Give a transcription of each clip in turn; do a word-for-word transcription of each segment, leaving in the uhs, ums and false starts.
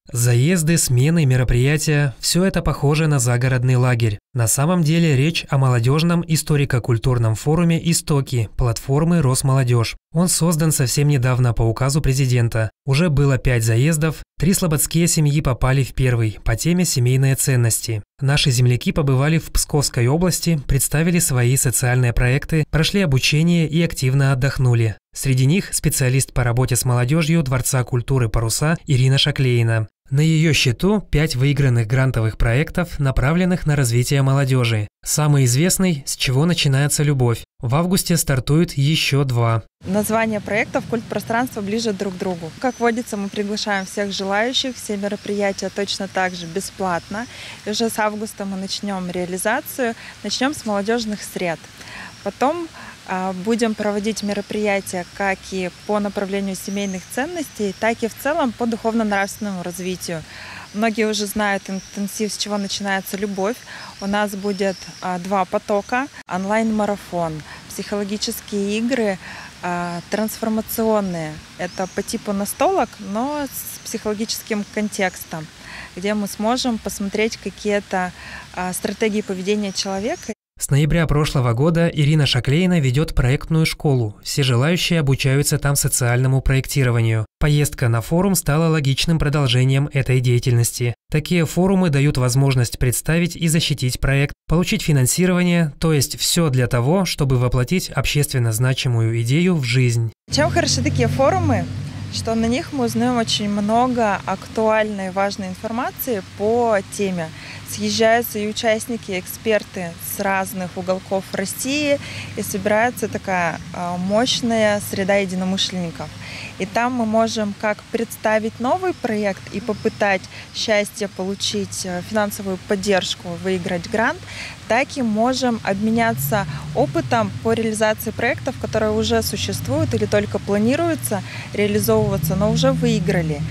Заезды, смены, мероприятия – все это похоже на загородный лагерь. На самом деле речь о молодежном историко-культурном форуме «Истоки» платформы «Росмолодежь». Он создан совсем недавно по указу президента. Уже было пять заездов, три слободские семьи попали в первый по теме «Семейные ценности». Наши земляки побывали в Псковской области, представили свои социальные проекты, прошли обучение и активно отдохнули. Среди них специалист по работе с молодежью Дворца культуры «Паруса» Ирина Шаклейна. На ее счету пять выигранных грантовых проектов, направленных на развитие молодежи. Самый известный «С чего начинается любовь». В августе стартует еще два. Название проектов «Культ пространства ближе друг к другу». Как водится, мы приглашаем всех желающих, все мероприятия точно так же бесплатно. И уже с августа мы начнем реализацию, начнем с молодежных сред. Потом будем проводить мероприятия как и по направлению семейных ценностей, так и в целом по духовно-нравственному развитию. Многие уже знают интенсив «С чего начинается любовь». У нас будет два потока: онлайн-марафон, психологические игры, трансформационные. Это по типу настолок, но с психологическим контекстом, где мы сможем посмотреть какие-то стратегии поведения человека. С ноября прошлого года Ирина Шаклейна ведет проектную школу. Все желающие обучаются там социальному проектированию. Поездка на форум стала логичным продолжением этой деятельности. Такие форумы дают возможность представить и защитить проект, получить финансирование, то есть все для того, чтобы воплотить общественно значимую идею в жизнь. Чем хороши такие форумы? Что на них мы узнаем очень много актуальной и важной информации по теме. Съезжаются и участники, и эксперты с разных уголков России, и собирается такая мощная среда единомышленников. И там мы можем как представить новый проект и попытать счастье, получить финансовую поддержку, выиграть грант, так и можем обменяться опытом по реализации проектов, которые уже существуют или только планируются реализовываться, но уже выиграли.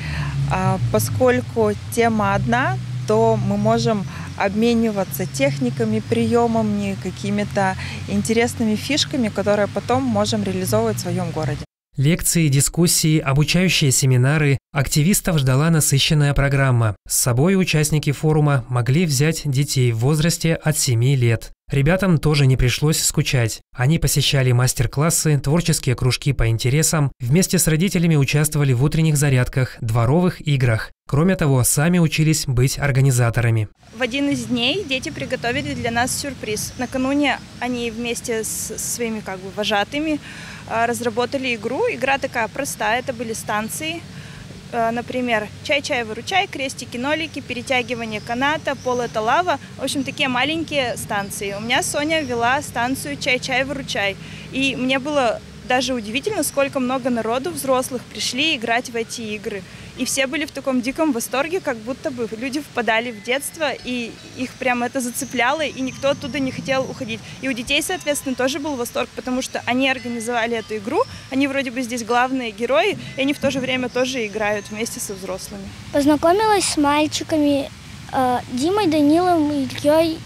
Поскольку тема одна, то мы можем обмениваться техниками, приемами, какими-то интересными фишками, которые потом можем реализовывать в своем городе. Лекции, дискуссии, обучающие семинары. Активистов ждала насыщенная программа. С собой участники форума могли взять детей в возрасте от семи лет. Ребятам тоже не пришлось скучать. Они посещали мастер-классы, творческие кружки по интересам, вместе с родителями участвовали в утренних зарядках, дворовых играх. Кроме того, сами учились быть организаторами. В один из дней дети приготовили для нас сюрприз. Накануне они вместе с своими как бы вожатыми разработали игру. Игра такая простая, это были станции. Например, чай-чай-выручай, крестики-нолики, перетягивание каната, пол – это лава. В общем, такие маленькие станции. У меня Соня вела станцию чай-чай-выручай. И мне было даже удивительно, сколько много народу взрослых пришли играть в эти игры. И все были в таком диком восторге, как будто бы люди впадали в детство, и их прям это зацепляло, и никто оттуда не хотел уходить. И у детей, соответственно, тоже был восторг, потому что они организовали эту игру, они вроде бы здесь главные герои, и они в то же время тоже играют вместе со взрослыми. Познакомилась с мальчиками э, Димой, Данилом, Ильей,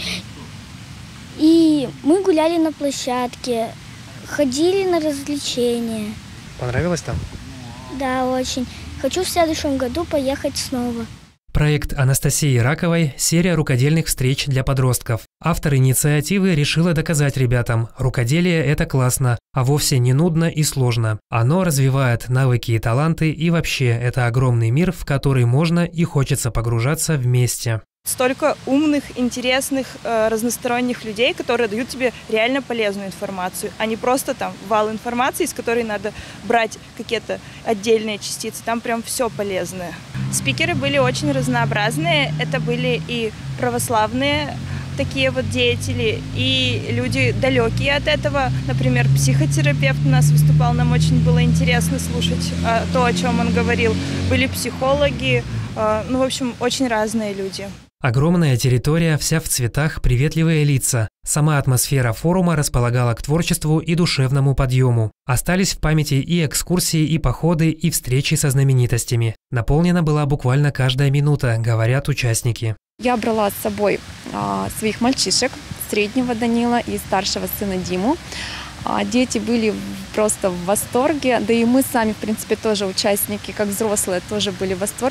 и мы гуляли на площадке, ходили на развлечения. Понравилось там? Да, очень. Хочу в следующем году поехать снова. Проект Анастасии Раковой – серия рукодельных встреч для подростков. Автор инициативы решила доказать ребятам – рукоделие – это классно, а вовсе не нудно и сложно. Оно развивает навыки и таланты, и вообще это огромный мир, в который можно и хочется погружаться вместе. Столько умных, интересных, э, разносторонних людей, которые дают тебе реально полезную информацию, а не просто там вал информации, из которой надо брать какие-то отдельные частицы. Там прям все полезное. Спикеры были очень разнообразные. Это были и православные такие вот деятели, и люди далекие от этого. Например, психотерапевт у нас выступал, нам очень было интересно слушать э, то, о чем он говорил. Были психологи, э, ну, в общем, очень разные люди. Огромная территория, вся в цветах, приветливые лица. Сама атмосфера форума располагала к творчеству и душевному подъему. Остались в памяти и экскурсии, и походы, и встречи со знаменитостями. Наполнена была буквально каждая минута, говорят участники. Я брала с собой а, своих мальчишек, среднего Данила и старшего сына Диму. А, дети были просто в восторге, да и мы сами, в принципе, тоже участники, как взрослые, тоже были в восторге.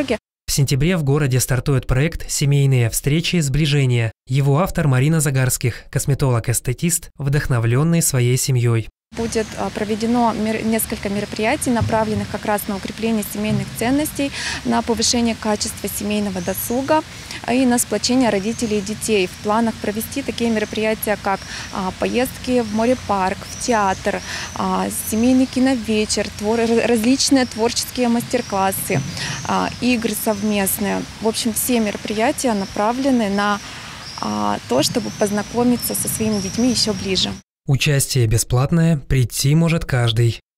В сентябре в городе стартует проект «Семейные встречи сближения». Его автор Марина Загарских, косметолог-эстетист, вдохновленный своей семьей. Будет проведено несколько мероприятий, направленных как раз на укрепление семейных ценностей, на повышение качества семейного досуга и на сплочение родителей и детей. В планах провести такие мероприятия, как поездки в море-парк, в театр, семейный киновечер, различные творческие мастер-классы, игры совместные. В общем, все мероприятия направлены на то, чтобы познакомиться со своими детьми еще ближе. Участие бесплатное, прийти может каждый.